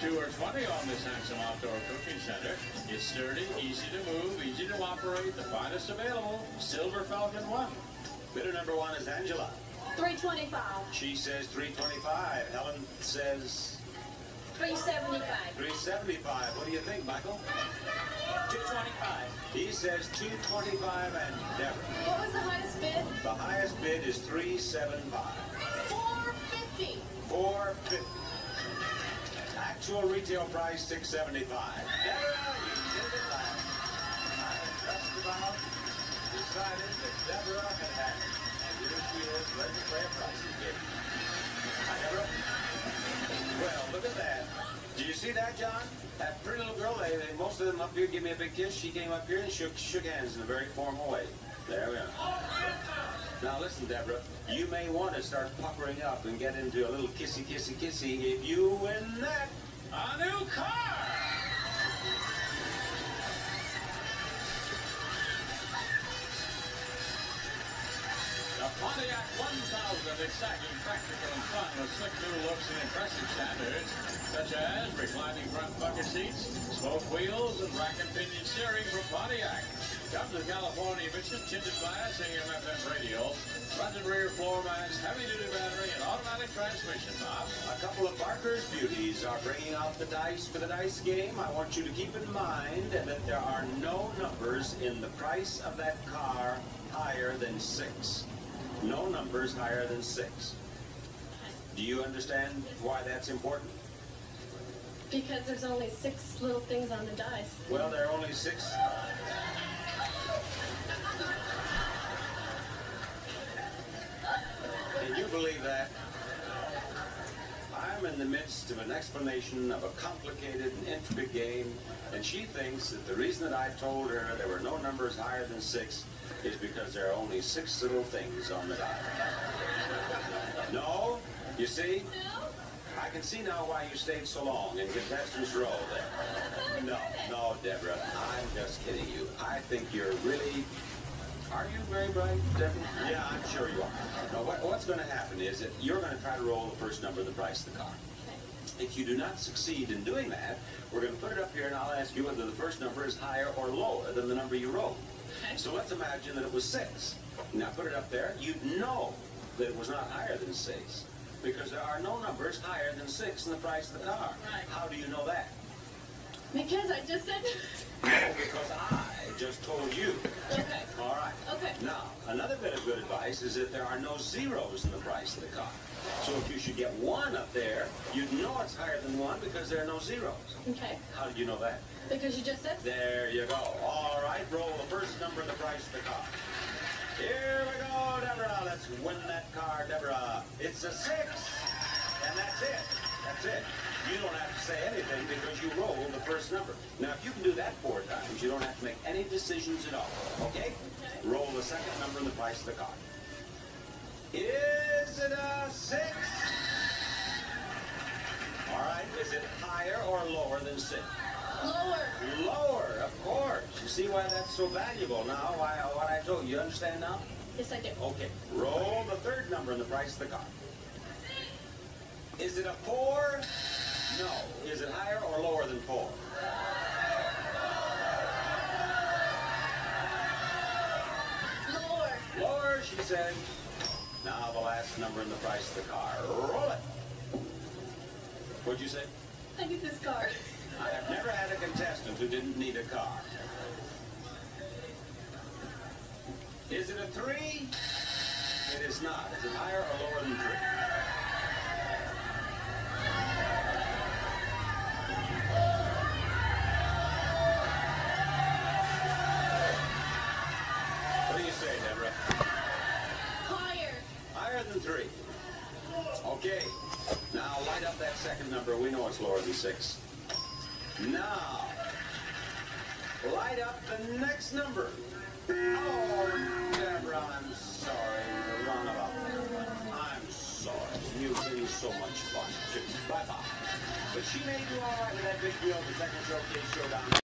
2 or 20 on this handsome outdoor cooking center. It's sturdy, easy to move, easy to operate, the finest available. Silver Falcon 1. Bidder number 1 is Angela. $325. She says $325. Helen says $375. $375. What do you think, Michael? $225. He says $225, and Deborah. What was the highest bid? The highest bid is $375. $450. $450. Actual retail price $675. Deborah, you did it last. I had just about decided that Deborah had had it. And here she is, ready to play a pricing game. Hi, Deborah. Well, look at that. Do you see that, John? That pretty little girl, most of them up here give me a big kiss. She came up here and shook hands in a very formal way. There we are. Now listen, Deborah, you may want to start puckering up and get into a little kissy if you win that. A new car! The Pontiac 1000, exciting, practical, and fun with slick new looks and impressive standards, such as reclining front bucket seats, spoke wheels, and rack and pinion steering from Pontiac. Comes with California emission, tinted glass, AM/FM radials, front and rear floor mats, heavy-duty battery, and automatic transmission. A couple of Barker's beauties are bringing out the dice for the dice game. I want you to keep in mind that there are no numbers in the price of that car higher than 6. No numbers higher than 6. Do you understand why that's important? Because there's only 6 little things on the dice. Well, there are only 6. Can you believe that? I'm in the midst of an explanation of a complicated and intricate game, and she thinks that the reason that I told her there were no numbers higher than 6 is because there are only 6 little things on the die. No? You see? I can see now why you stayed so long in contestants row there. No, Deborah, I'm just kidding you. I think you're really... Are you very bright, Deborah? Yeah, I'm sure you are. Now, what's going to happen is that you're going to try to roll the first number of the price of the car. If you do not succeed in doing that, we're going to put it up here, and I'll ask you whether the first number is higher or lower than the number you rolled. Okay. So let's imagine that it was 6. Now put it up there. You'd know that it was not higher than 6 because there are no numbers higher than 6 in the price of the car. Right. How do you know that? Because I just said... No, because I just told you. Okay. All right. Okay. Now, another bit of good advice is that there are no zeros in the price of the car. So if you should get 1 up there, you'd know it's higher than 1 because there are no zeros. Okay. How did you know that? Because you just said so. There you go. All right, roll the first number of the price of the car. Here we go, Deborah. Let's win that car, Deborah. It's a 6. And that's it. That's it. You don't have to say anything because you rolled the first number. Now, if you can do that 4 times, you don't have to make any decisions at all. Okay? Roll the second number in the price of the car. Is it a 6? All right. Is it higher or lower than 6? Lower. Lower, of course. You see why that's so valuable now? Why what I told you. You understand now? Yes, I do. Okay. Roll the third number in the price of the car. Is it a 4? No. Is it higher or lower than 4? Lower. Lower, she said. Now the last number in the price of the car. Roll it. What'd you say? I need this car. I have never had a contestant who didn't need a car. Is it a 3? It is not. Is it higher or lower than 3? What do you say, Deborah? Higher. Higher than 3. Okay. Now light up that second number. We know it's lower than 6. Now, light up the next number. Oh, Deborah, I'm sorry. You're wrong about that one. I'm sorry. You've been so much fun. Bye-bye. But she may do all right with that big deal, the second showcase showdown.